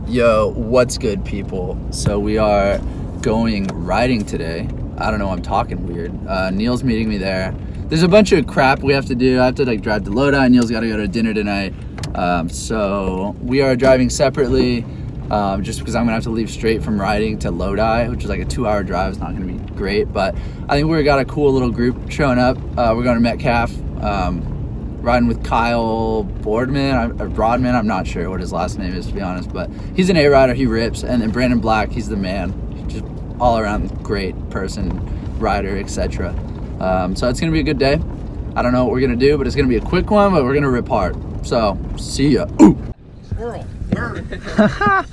Yo, what's good, people? So we are going riding today. I don't know, I'm talking weird. Neil's meeting me there. There's a bunch of crap we have to do. I have to like drive to Lodi. Neil's got to go to dinner tonight. So we are driving separately just because I'm gonna have to leave straight from riding to Lodi, which is like a 2-hour drive. It's not gonna be great, but I think we got a cool little group showing up. We're going to Metcalf, riding with Kyle Broadman. I'm not sure what his last name is, to be honest, but he's an A-rider. He rips. And then Brandon Black, he's the man. Just all around great person, rider, etc. So it's gonna be a good day. I don't know what we're gonna do, but it's gonna be a quick one, but we're gonna rip hard. So see ya. Ooh. Squirrel. Bird. Haha.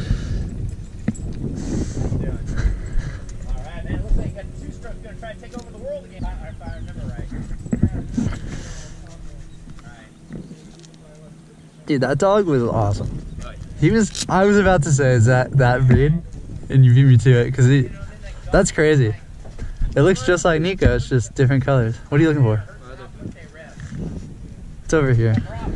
Alright, man. It looks like you got 2 strokes. You're gonna try to take over the world again, if I remember right. Dude, that dog was awesome. I was about to say, is that breed? And you beat me to it, because that's crazy. It looks just like Nico, it's just different colors. What are you looking for? It's over here.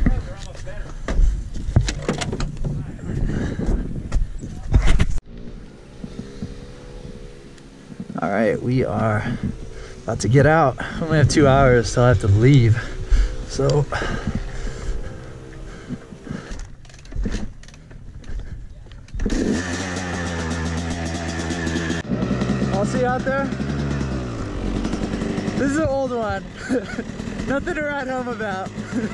All right, we are about to get out. I only have 2 hours till I have to leave. So, I'll see you out there. This is an old one. Nothing to write home about.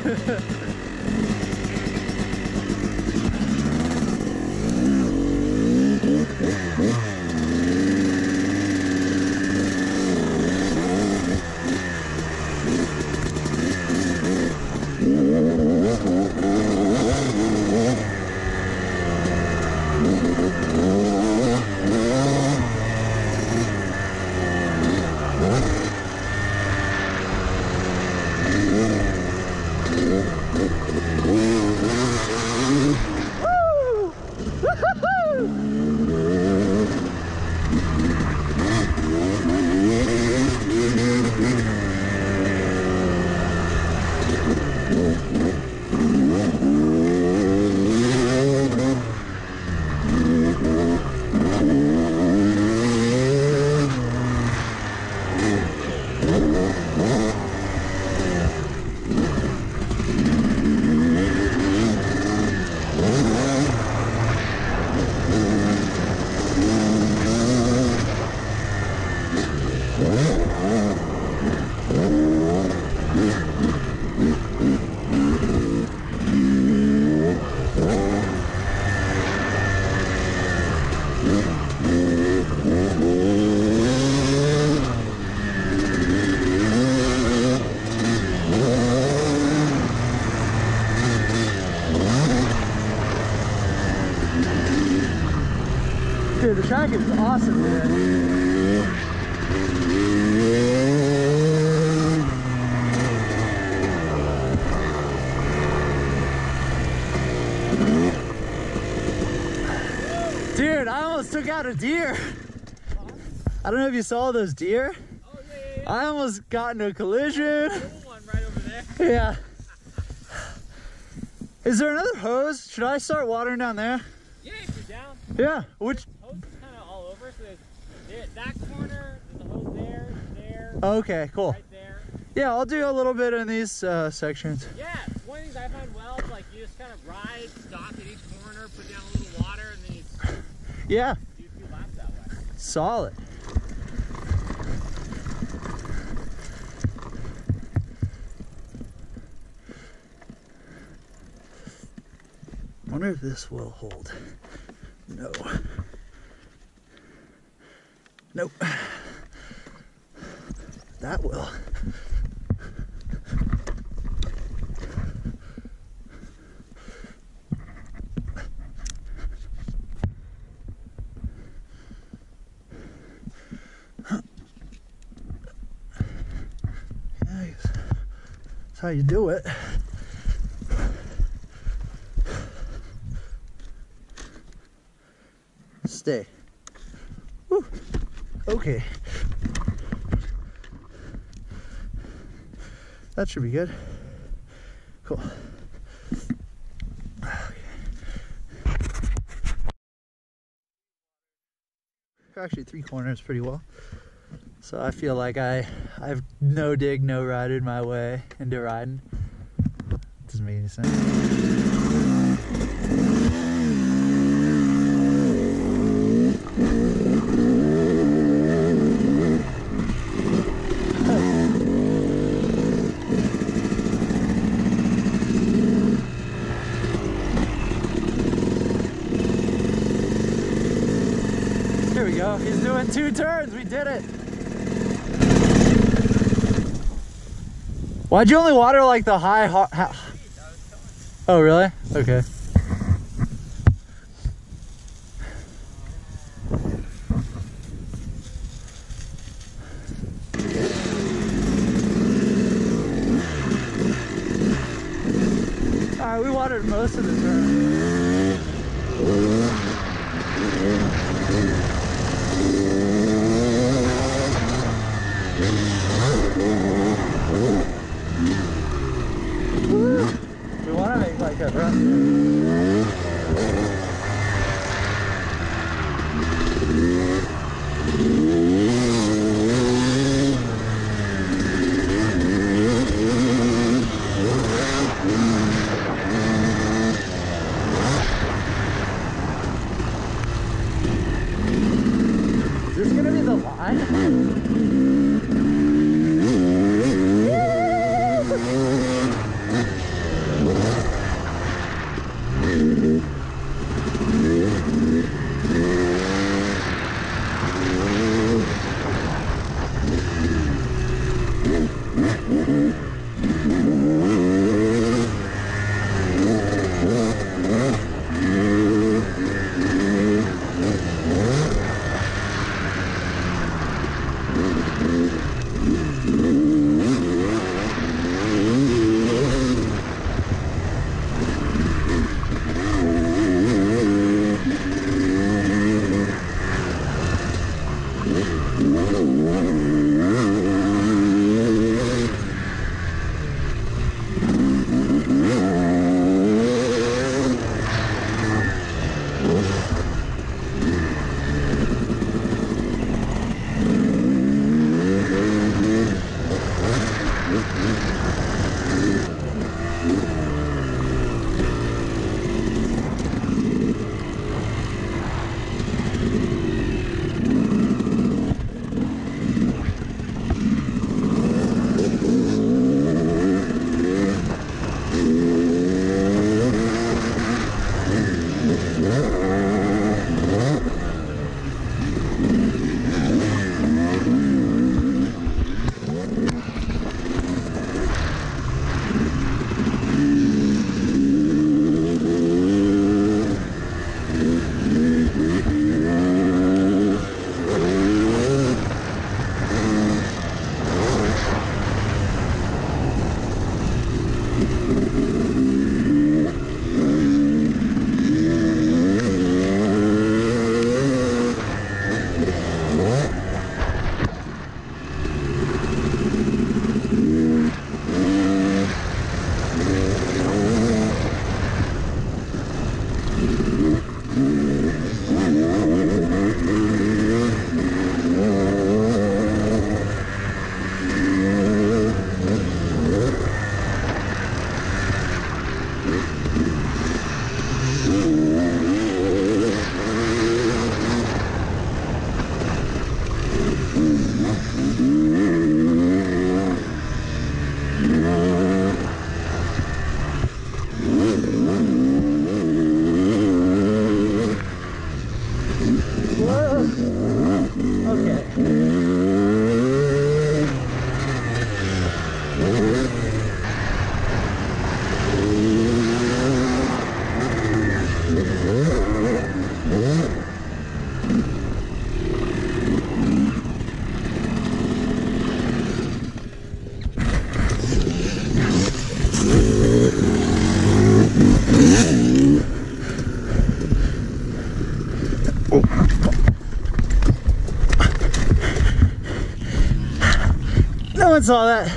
Dude, the track is awesome, man. Dude, I almost took out a deer. I don't know if you saw those deer. Oh, yeah. I almost got into a collision. Little one right over there. Yeah. Is there another hose? Should I start watering down there? Yeah, if you're down. Yeah. Which? Hose is kind of all over, so there's that corner, there's a hose there. Okay, cool. Right there. Yeah, I'll do a little bit in these sections. Yeah, one of the things I find well is like you just kind of ride, stop at each corner, put down a little water, and then you Yeah. do a few laps that way. Solid. Wonder if this will hold. No. Nope. That will. Nice. That's how you do it. Stay. Woo. Okay. That should be good. Cool. Okay. actually 3 corners pretty well. So I feel like I've no dig, no rided my way into riding. Doesn't make any sense. Here we go. He's doing 2 turns. We did it. Why'd you only water like the high? Oh, really? Okay. Alright, we watered most of the turn. We want to make like a run. Is this gonna be the line? No one saw that.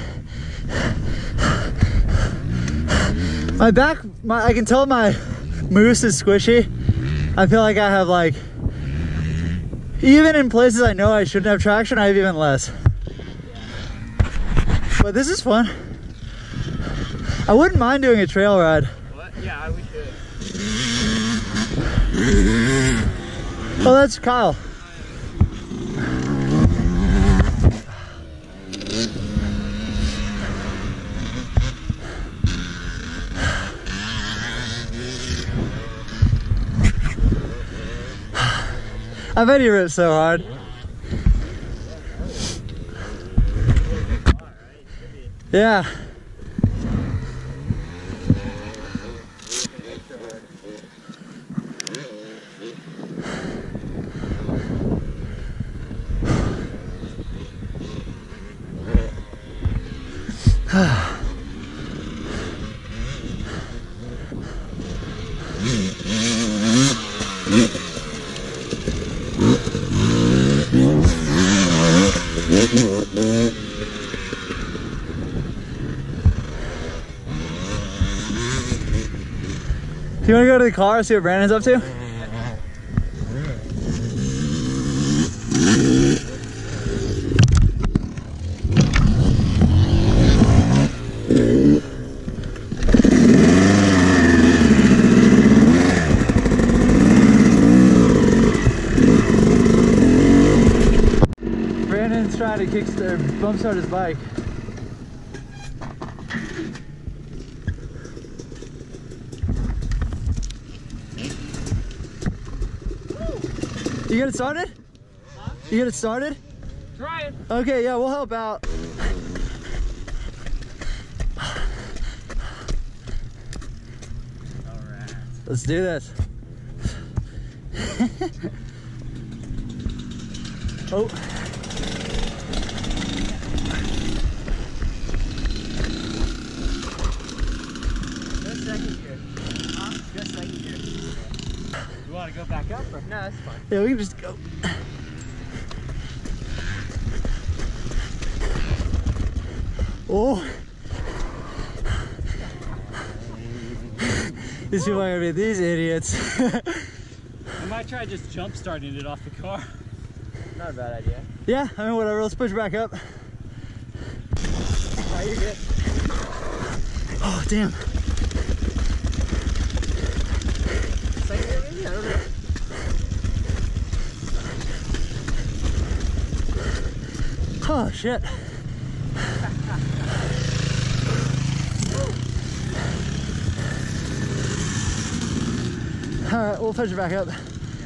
My back, I can tell my moose is squishy. I feel like I have like, Even in places I know I shouldn't have traction, I have even less. But this is fun. I wouldn't mind doing a trail ride. What? Yeah, we should. Oh, that's Kyle. I bet he ripped so hard. Yeah. Do you want to go to the car, see what Brandon's up to? Brandon's trying to kickstart, bump start his bike. You get it started? Huh? You get it started? Trying. Okay, yeah, we'll help out. Alright. Let's do this. Oh. Just second gear. Huh? Just second gear. You want to go back up or? No, that's fine. Yeah, we can just go. Oh. These people are gonna be these idiots. I might try just jump starting it off the car. Not a bad idea. Yeah, I mean, whatever. Let's push back up. Oh, you're good. Oh, damn. Second gear maybe? I don't know. Oh, shit. All right, we'll push it back up.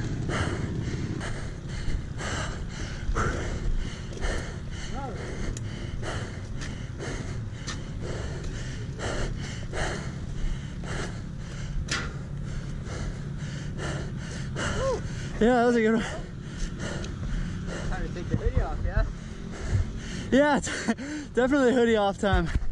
Yeah, that was a good one. Time to take the hoodie off, yeah? Yeah, it's definitely hoodie off time.